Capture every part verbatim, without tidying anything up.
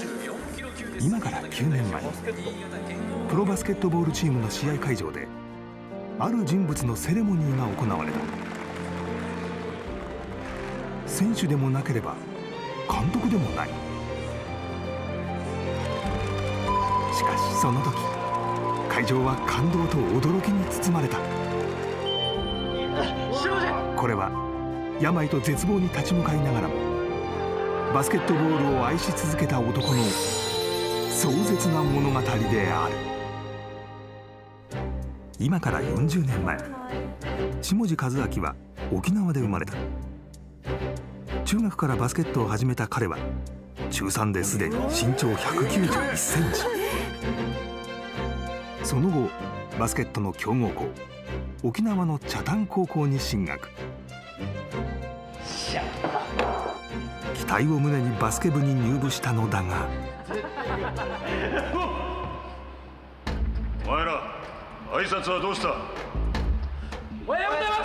今からきゅうねんまえ、プロバスケットボールチームの試合会場である人物のセレモニーが行われた。選手でもなければ監督でもない。しかしその時、会場は感動と驚きに包まれた。これは病と絶望に立ち向かいながらもバスケットボールを愛し続けた男の壮絶な物語である。今からよんじゅうねんまえ、下地和明は沖縄で生まれた。中学からバスケットを始めた彼は中さんですでに身長ひゃくきゅうじゅういちセンチ。その後バスケットの強豪校沖縄の北谷高校に進学。期待を胸にバスケ部に入部したのだが、 お前ら挨拶はどうした？ おはようございます。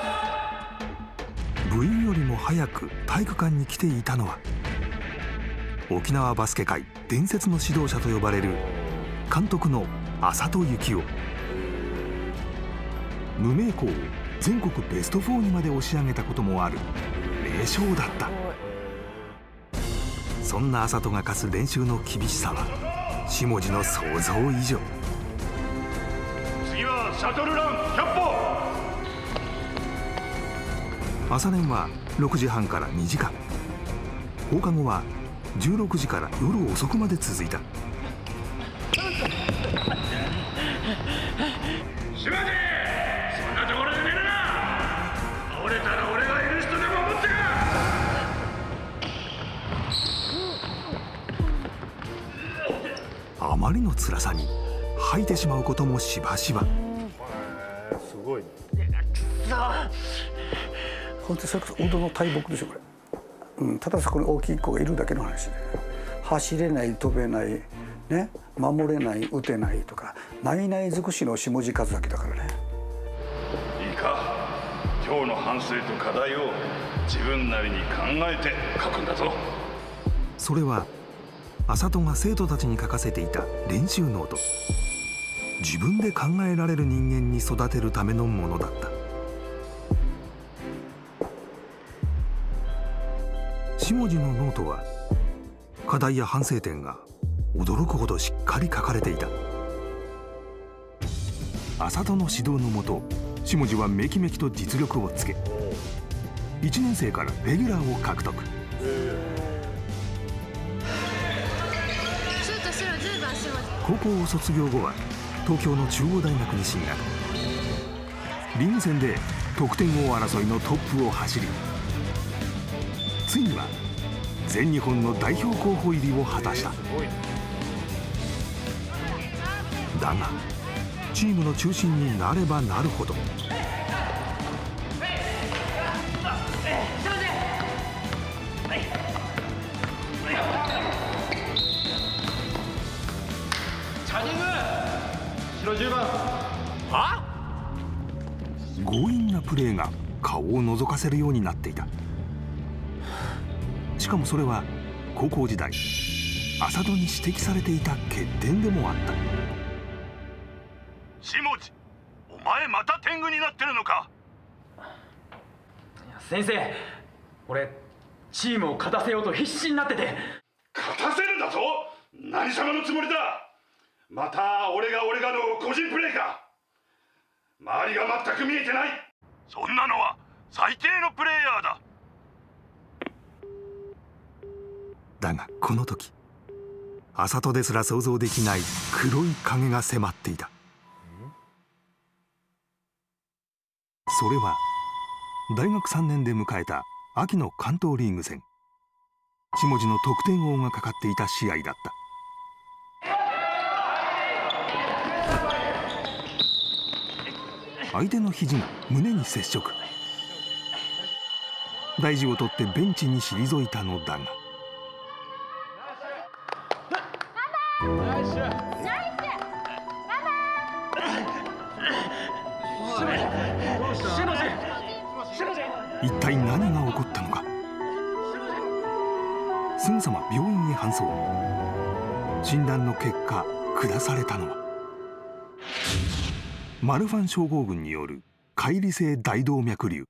部員よりも早く体育館に来ていたのは沖縄バスケ界伝説の指導者と呼ばれる監督の浅戸幸男。無名校を全国ベストよんにまで押し上げたこともある名将だった。そんな浅戸が課す練習の厳しさは下地の想像以上。 次はシャトルランひゃっぽ。 朝練はろくじはんからにじかん、放課後はじゅうろくじから夜遅くまで続いた。 島地、そんなところで寝るな。倒れたら俺がいる人でも持ってか。あまりの辛さに吐いてしまうこともしばしば。 すごいね。 本当にそれこそ運動の大木でしょこれ、うん、ただそこに大きい子がいるだけの話で、走れない飛べないね、守れない打てないとかないない尽くしの下地和明だからね。 いいか、今日の反省と課題を自分なりに考えて書くんだぞ。 それは浅戸が生徒たちに書かせていた練習ノート。自分で考えられる人間に育てるためのものだった。下地のノートは課題や反省点が驚くほどしっかり書かれていた。浅戸の指導のもと、下地はめきめきと実力をつけ、いちねん生からレギュラーを獲得。高校を卒業後は東京の中央大学に進学。リーグ戦で得点王争いのトップを走り、ついには全日本の代表候補入りを果たした。だがチームの中心になればなるほど強引なプレーが顔を覗かせるようになっていた。しかもそれは高校時代浅戸に指摘されていた欠点でもあった。 下地、お前また天狗になってるのか。 いや先生、俺チームを勝たせようと必死になってて。 勝たせるだと？何様のつもりだ。また俺が俺がの個人プレーか。周りが全く見えてない。そんなのは最低のプレイヤーだ。 だがこの時、浅戸ですら想像できない黒い影が迫っていた。それは大学さんねんで迎えた秋の関東リーグ戦。下地の得点王がかかっていた試合だった。相手の肘が胸に接触。大事を取ってベンチに退いたのだが、一体何が起こったのか。すぐさま病院へ搬送。 診断の結果下されたのはマルファン症候群による解離性大動脈瘤。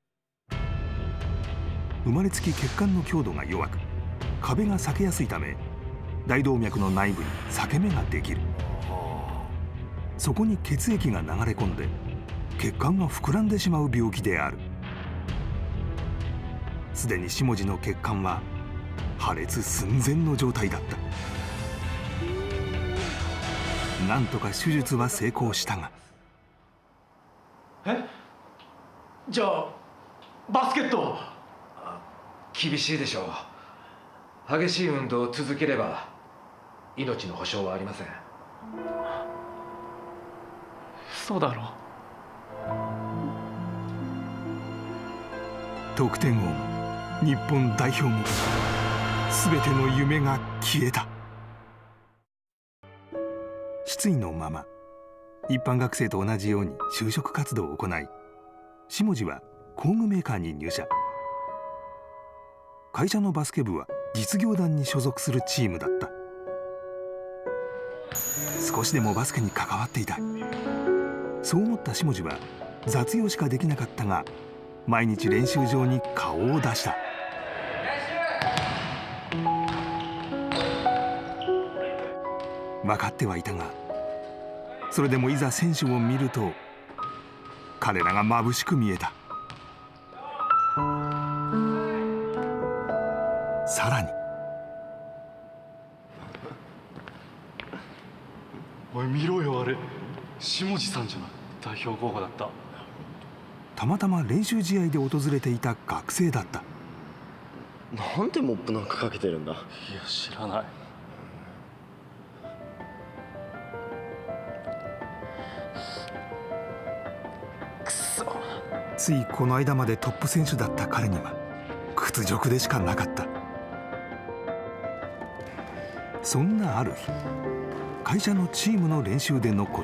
生まれつき血管の強度が弱く壁が裂けやすいため大動脈の内部に裂け目ができる。そこに血液が流れ込んで血管が膨らんでしまう病気である。すでに下地の血管は破裂寸前の状態だった。なんとか手術は成功したが。 え？じゃあバスケット？ 厳しいでしょう。激しい運動を続ければ命の保証はありません。 そうだろう。 得点王も日本代表も全ての夢が消えた。失意のまま一般学生と同じように就職活動を行い、下地は工具メーカーに入社。会社のバスケ部は実業団に所属するチームだった。少しでもバスケに関わっていたい。そう思った下地は雑用しかできなかったが毎日練習場に顔を出した。分かってはいたが、それでもいざ選手を見ると彼らが眩しく見えた。さらにおい見ろよ、あれ下地さんじゃない、代表候補だった。 たまたま練習試合で訪れていた学生だった。 なんでモップなんかかけてるんだ。 いや知らない。 くそ。 ついこの間までトップ選手だった彼には屈辱でしかなかった。そんなある日、会社のチームの練習でのこと。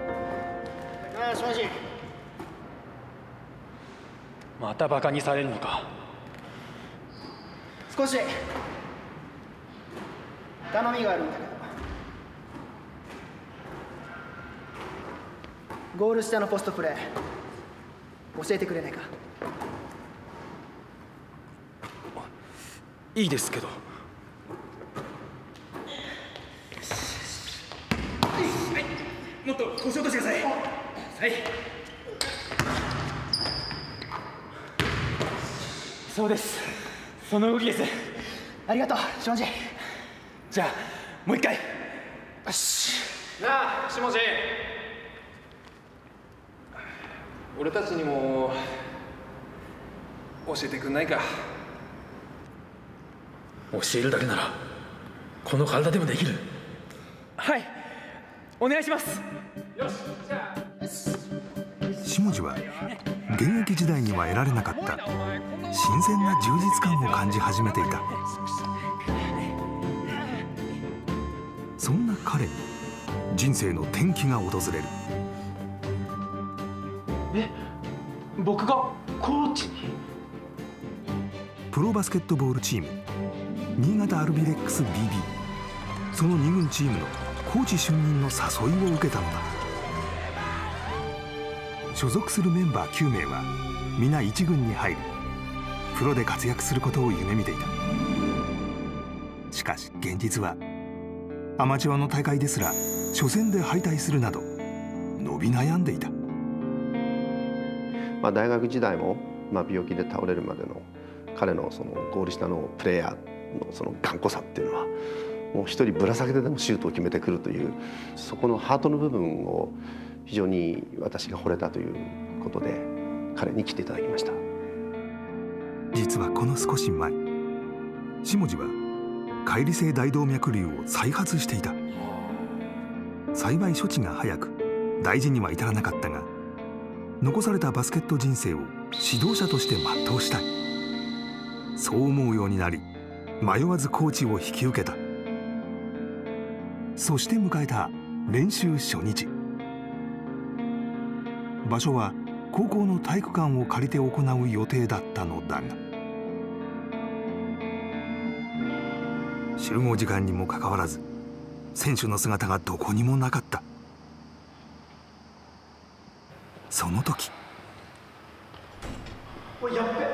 またバカにされるのか。 少し頼みがあるんだけど、ゴール下のポストプレー教えてくれないか。 いいですけど。もっと腰を落としてください。はい。そうです。その動きです。 ありがとう下地。 じゃあもう一回。よし。なあ下地、俺たちにも教えてくんないか。 教えるだけならこの体でもできる。はい、お願いします。 よし、じゃあ下地は現役時代には得られなかった新鮮な充実感を感じ始めていた。そんな彼に人生の転機が訪れる。 え、僕がコーチに？ プロバスケットボールチーム新潟アルビレックス ビービー、 そのに軍チームのコーチ就任の誘いを受けたのだ。所属するメンバーきゅうめいは皆いち軍に入りプロで活躍することを夢見ていた。しかし現実はアマチュアの大会ですら初戦で敗退するなど伸び悩んでいた。 まあ大学時代も、まあ、病気で倒れるまでの彼のそのゴール下のプレーヤーのその頑固さっていうのはもう一人ぶら下げてでもシュートを決めてくるという、そこのハートの部分を非常に私が惚れたということで彼に来ていただきました。 実はこの少し前、下地は解離性大動脈瘤を再発していた。幸い処置が早く大事には至らなかったが、残されたバスケット人生を指導者として全うしたい、そう思うようになり迷わずコーチを引き受けた。そして迎えた練習初日。場所は高校の体育館を借りて行う予定だったのだが、集合時間にもかかわらず選手の姿がどこにもなかった。その時、 おい、やっべ。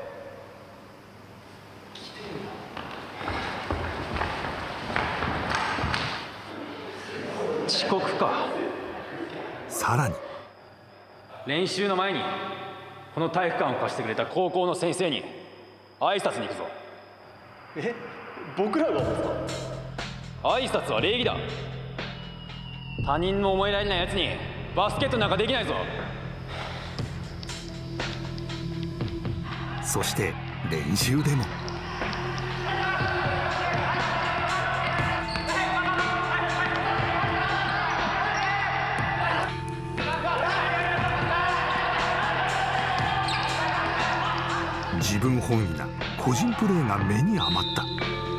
遅刻か。 さらに練習の前にこの体育館を貸してくれた高校の先生に挨拶に行くぞ。 え、僕らがですか？ 挨拶は礼儀だ。他人の思いやりないやつにバスケットなんかできないぞ。 そして練習でも自分本位な個人プレーが目に余った。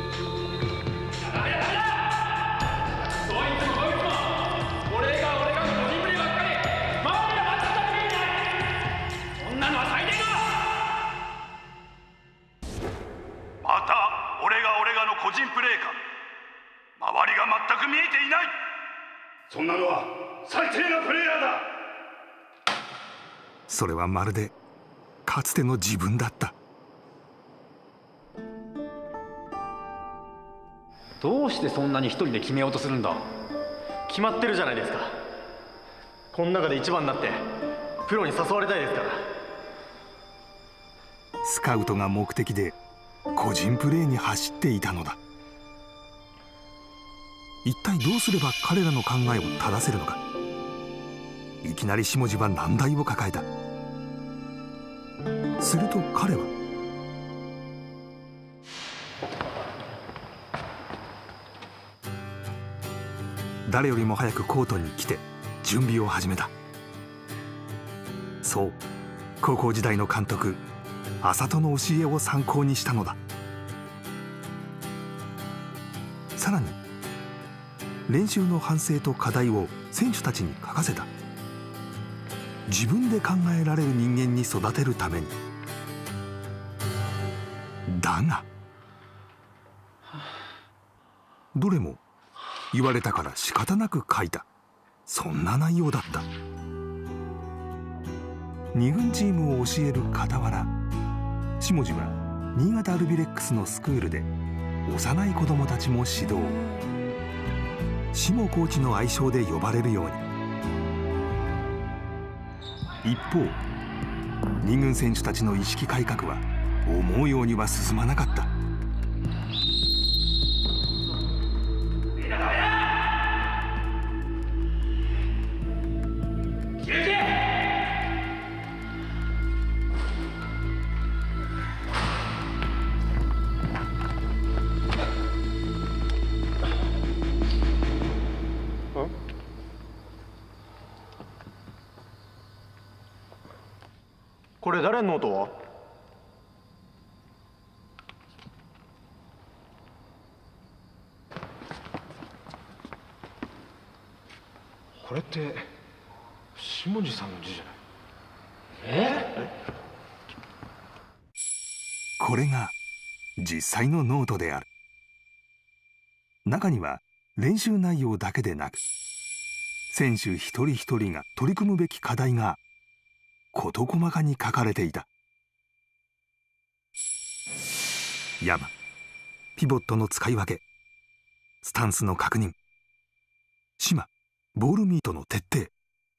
個人プレーか。周りが全く見えていない。そんなのは最低なプレイヤーだ。 それはまるでかつての自分だった。 どうしてそんなに一人で決めようとするんだ。 決まってるじゃないですか。この中で一番になってプロに誘われたいですから。 スカウトが目的で個人プレーに走っていたのだ。一体どうすれば彼らの考えを正せるのか。いきなり下地は難題を抱えた。すると彼は誰よりも早くコートに来て準備を始めた。そう、高校時代の監督浅戸の教えを参考にしたのだ。さらに練習の反省と課題を選手たちに書かせた。自分で考えられる人間に育てるために。だがどれも言われたから仕方なく書いた、そんな内容だった。に軍チームを教える傍ら、下地は新潟アルビレックスのスクールで幼い子供たちも指導。下コーチの愛称で呼ばれるように。一方、に軍選手たちの意識改革は思うようには進まなかった。 これ誰のノートは？ これって下地さんの字じゃない？ え？ これが実際のノートである。中には練習内容だけでなく、選手一人一人が取り組むべき課題が事細かに書かれていた。山、ピボットの使い分け、スタンスの確認、島、ボールミートの徹底。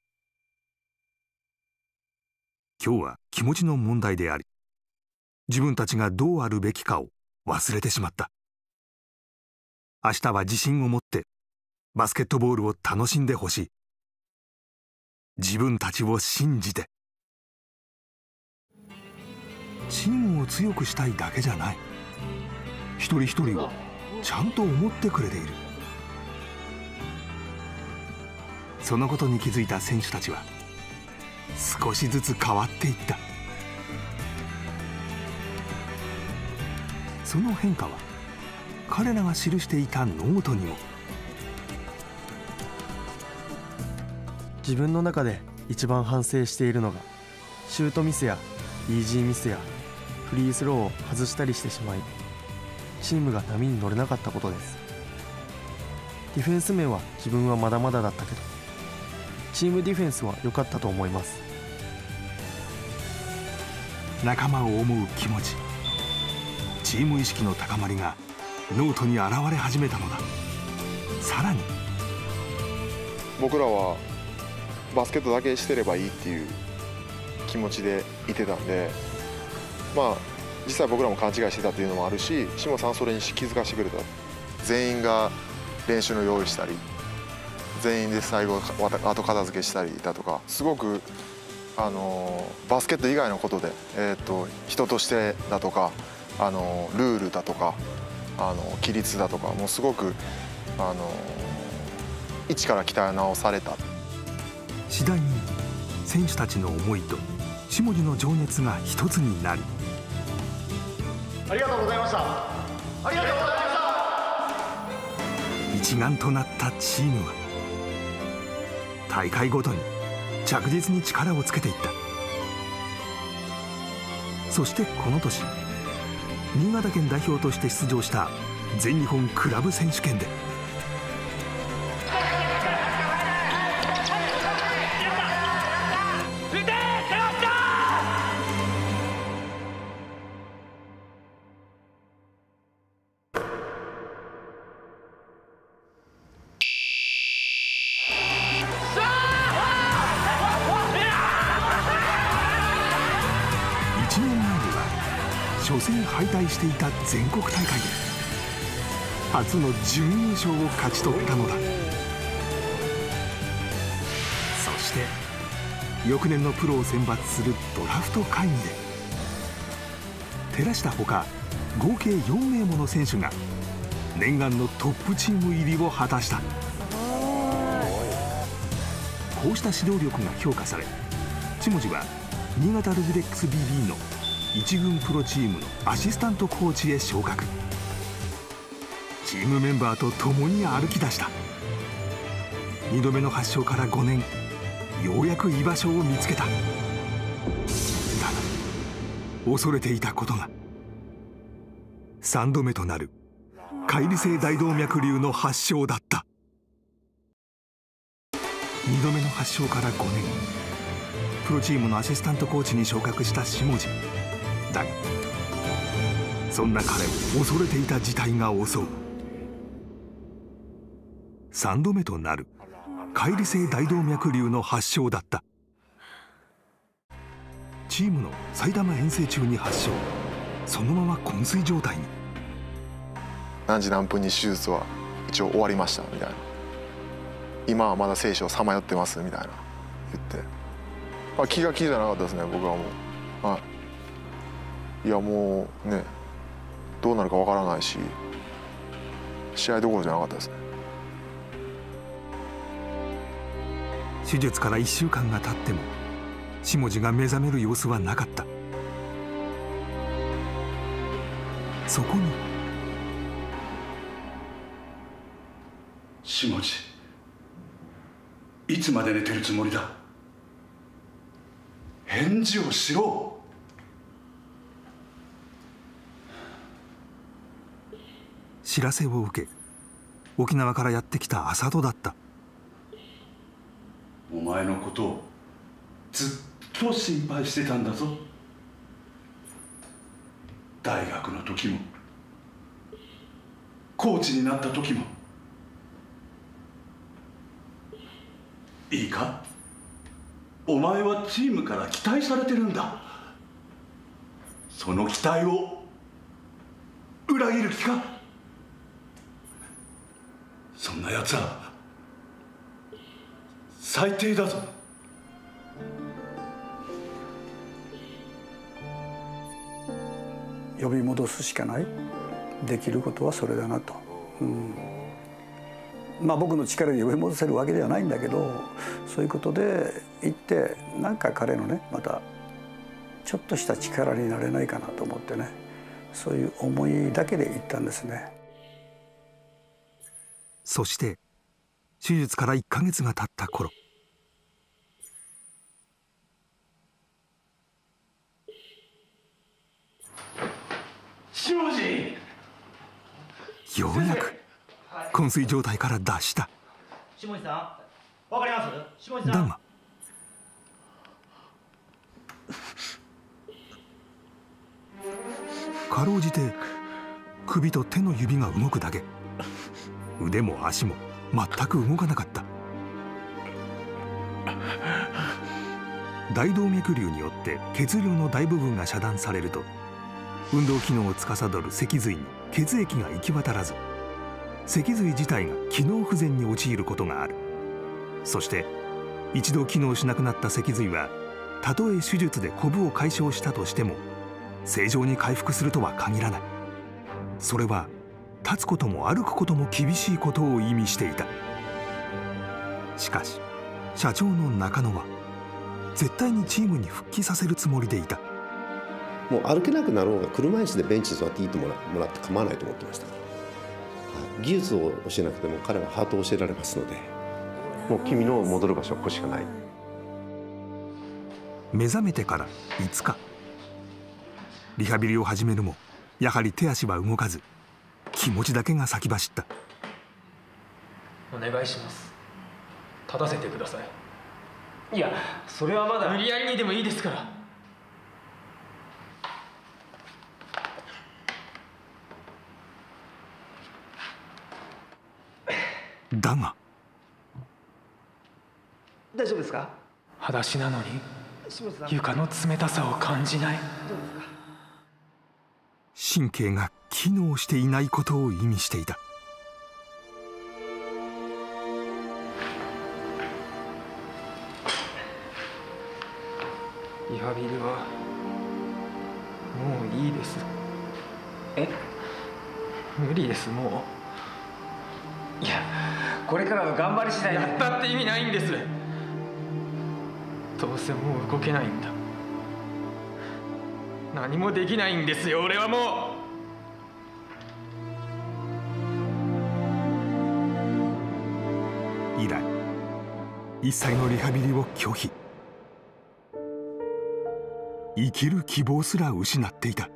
今日は気持ちの問題であり、自分たちがどうあるべきかを忘れてしまった。明日は自信を持ってバスケットボールを楽しんでほしい。自分たちを信じて。チームを強くしたいだけじゃない。一人一人をちゃんと思ってくれている。そのことに気づいた選手たちは少しずつ変わっていった。その変化は彼らが記していたノートにも。 自分の中で一番反省しているのが、シュートミスやイージーミスやフリースローを外したりしてしまい、チームが波に乗れなかったことです。 ディフェンス面は自分はまだまだだったけど、チームディフェンスは良かったと思います。 仲間を思う気持ち、チーム意識の高まりがノートに現れ始めたのだ。さらに僕らはバスケットだけしてればいいっていう気持ちでいてたんで、まあ実際僕らも勘違いしてたっていうのもあるし、下さんそれに気づかせてくれた。全員が練習の用意したり、全員で最後後片付けしたりだとか、すごくあのバスケット以外のことで、えー、と人としてだとか、あのルールだとか、あの規律だとかもうすごくあの一から鍛え直された。 次第に選手たちの思いと下地の情熱が一つになり、 ありがとうございました。ありがとうございました。 一丸となったチームは大会ごとに着実に力をつけていった。そしてこの年、新潟県代表として出場した全日本クラブ選手権で初戦敗退していた全国大会で初の準優勝を勝ち取ったのだ。そして翌年のプロを選抜するドラフト会議で寺下ほか合計よんめいもの選手が念願のトップチーム入りを果たした。こうした指導力が評価され、下地は新潟ルビレックス ビービー の一軍プロチームのアシスタントコーチへ昇格。チームメンバーと共に歩き出した。にどめの発症からごねん、ようやく居場所を見つけた。だが恐れていたことが、さんどめとなる解離性大動脈瘤の発症だった。にどめの発症からごねん、プロチームのアシスタントコーチに昇格した下地だが、そんな彼を恐れていた事態が襲う。さんどめとなる解離性大動脈瘤の発症だった。チームの埼玉遠征中に発症、そのまま昏睡状態に。 何時何分に手術は一応終わりましたみたいな、今はまだ生死をさまよってますみたいな言って、まあ、気が気じゃなかったですね、僕はもう。はい、いやもうね、どうなるかわからないし、試合どころじゃなかったですね。 手術からいっしゅうかんが経っても下地が目覚める様子はなかった。そこに下地、いつまで寝てるつもりだ。返事をしろ。 知らせを受け、沖縄からやってきた浅戸だった。 お前のことをずっと心配してたんだぞ。大学の時もコーチになった時も。いいか、お前はチームから期待されてるんだ。その期待を裏切る気か。そんなやつは最低だぞ。 呼び戻すしかない。できることはそれだなと、うん、まあ僕の力で呼び戻せるわけではないんだけど、そういうことで言ってなんか彼のね、またちょっとした力になれないかなと思ってね、そういう思いだけで言ったんですね。 そして手術からいっかげつが経った頃、 下地、 ようやく昏睡状態から脱した。 下地さん、わかります？下地さん。 だがかろうじて首と手の指が動くだけ。腕も足も全く動かなかった。大動脈瘤によって血流の大部分が遮断されると、運動機能を司る脊髄に血液が行き渡らず、脊髄自体が機能不全に陥ることがある。そして一度機能しなくなった脊髄は、たとえ手術でコブを解消したとしても正常に回復するとは限らない。それは立つことも歩くことも厳しいことを意味していた。しかし社長の中野は絶対にチームに復帰させるつもりでいた。 もう歩けなくなろうが車椅子でベンチに座っていいともらもらって構わないと思ってました。技術を教えなくても彼はハートを教えられますので、もう君の戻る場所はここしかない。 目覚めてからいつか、リハビリを始めるもやはり手足は動かず、気持ちだけが先走った。 お願いします。立たせてください。いや、それはまだ無理やりにでもいいですから。 だが大丈夫ですか？ 裸足なのに床の冷たさを感じない。 神経が機能していないことを意味していた。 リハビリはもういいです。え？無理です、もう。いや、これからは頑張り次第で。やったって意味ないんです。どうせもう動けないんだ。何もできないんですよ、俺はもう。以来一切のリハビリを拒否。生きる希望すら失っていた。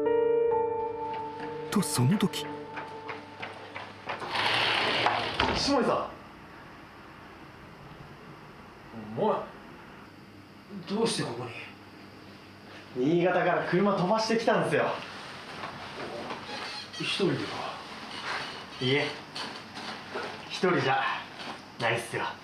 とその時、 下地さん。 お前どうしてここに？ 新潟から車飛ばしてきたんですよ。 一人でか？ いえ、一人じゃないっすよ。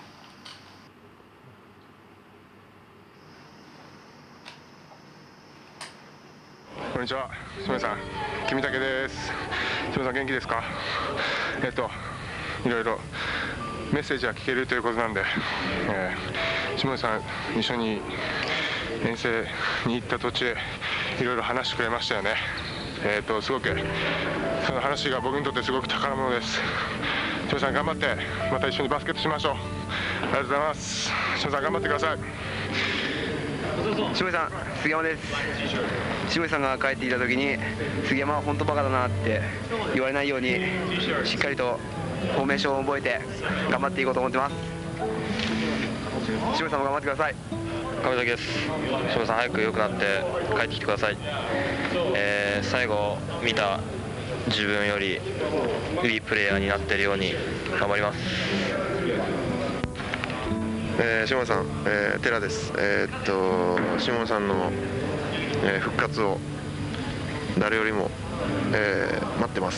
こんにちは、下地さん、君竹です。下地さん元気ですか？えっといろいろメッセージが聞けるということなんで、えー、下地さん一緒に遠征に行った途中いろいろ話してくれましたよね。えっとすごくその話が僕にとってすごく宝物です。下地さん頑張ってまた一緒にバスケットしましょう。ありがとうございます。下地さん頑張ってください。 下地さん、杉山です。下地さんが帰っていた時に杉山は本当バカだなって言われないようにしっかりとフォーメーションを覚えて頑張っていこうと思ってます。下地さんも頑張ってください。 上崎です。下地さん早く良くなって帰ってきてください。えー、最後見た自分よりいいプレーヤーになっているように頑張ります。 えー、下地さん、えー、寺です。えー、っと下地さんの、えー、復活を誰よりも、えー、待ってます。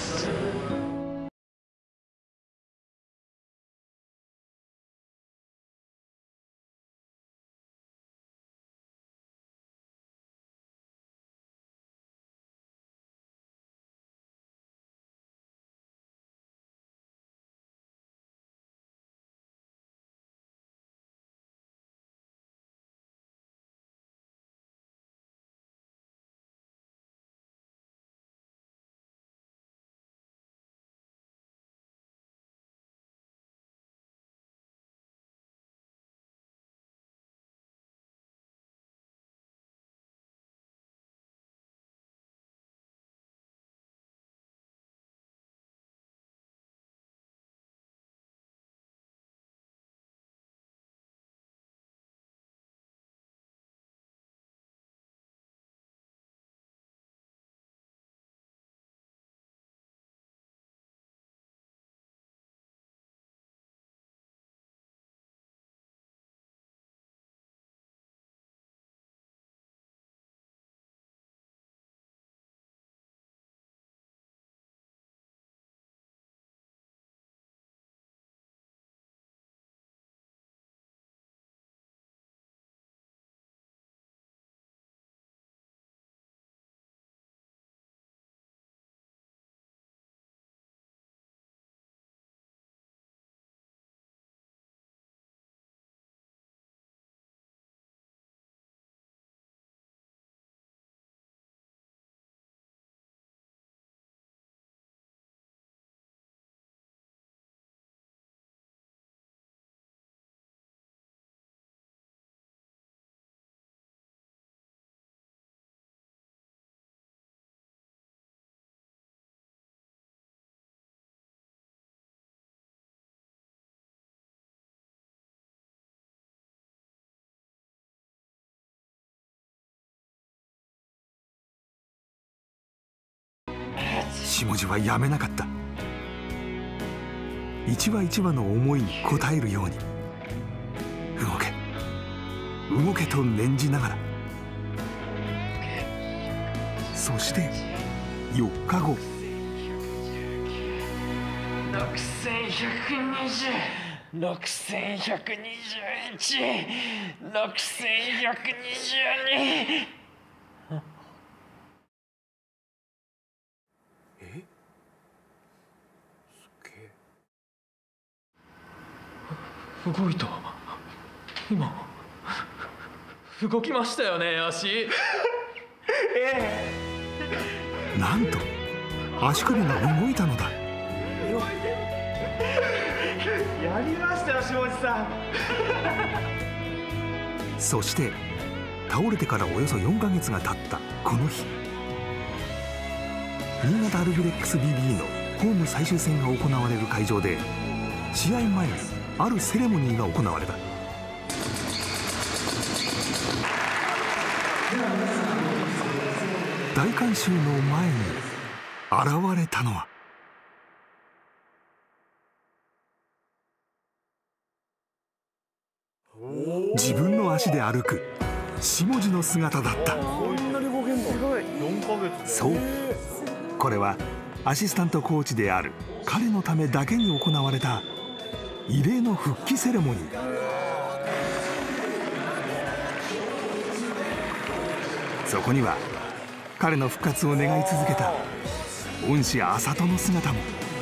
下地はやめなかった。一羽一羽の思いに応えるように、動け動けと念じながら。そしてよっかご、 ろくせんひゃくにじゅう、ろくせんひゃくにじゅういち、ろくせんひゃくにじゅうに。 え？すげえ。動いた。今動きましたよね、足。ええ。なんと足首が動いたのだ。 やりましたよ、下地さん。 そして倒れてからおよそよんかげつが経ったこの日、新潟アルビレックス ビービー のホーム最終戦が行われる会場で、試合前にあるセレモニーが行われた。大観衆の前に現れたのは、自分の足で歩く下地の姿だった。そう、これはアシスタントコーチである彼のためだけに行われた異例の復帰セレモニー。そこには彼の復活を願い続けた恩師麻人の姿も。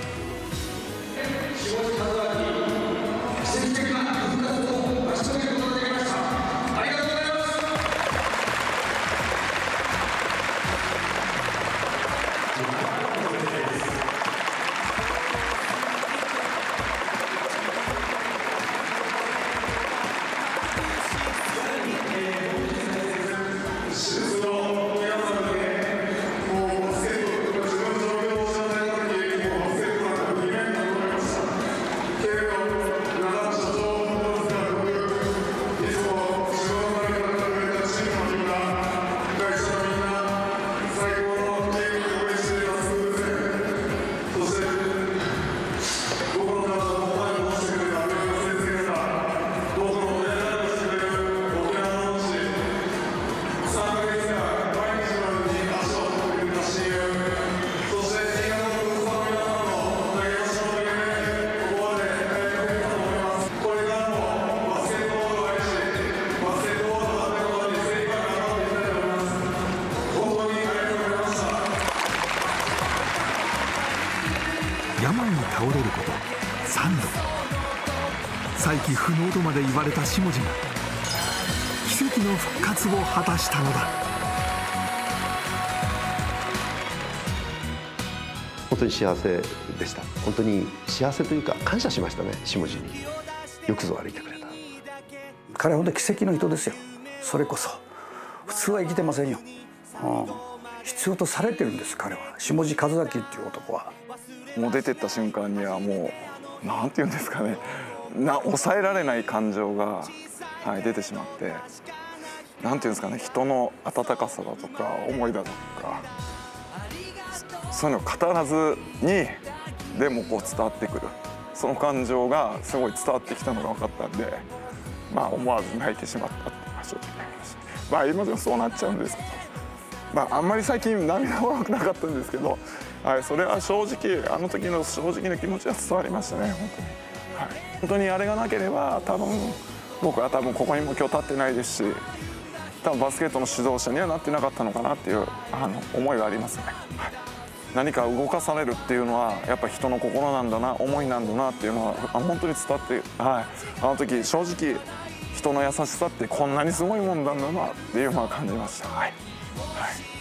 病に倒れることさんど、再起不能とまで言われた下地が奇跡の復活を果たしたのだ。 本当に幸せでした。本当に幸せというか感謝しましたね、下地に。よくぞ歩いてくれた。 彼は本当に奇跡の人ですよ。それこそ普通は生きてませんよ、うん、必要とされてるんです。彼は下地和明っていう男は。 もう出てった瞬間にはもうなんていうんですかね、な抑えられない感情が、はい、出てしまって、なんていうんですかね、人の温かさだとか思いだとか、そういうのを語らずにでもこう伝わってくる、その感情がすごい伝わってきたのが分かったんで、まあ思わず泣いてしまったっていうのが正直ありました。まあ今でもそうなっちゃうんですけど、まああんまり最近涙もろくなかったんですけど、はい、それは正直あの時の正直な気持ちは伝わりましたね、本当に。はい、本当にあれがなければ多分僕は多分ここにも今日立ってないですし、多分バスケットの指導者にはなってなかったのかなっていうあの思いがありますね。はい、何か動かされるっていうのはやっぱ人の心なんだな、思いなんだなっていうのは本当に伝わって、はい、あの時正直人の優しさってこんなにすごいもんなんだなっていうのは感じました。はいはい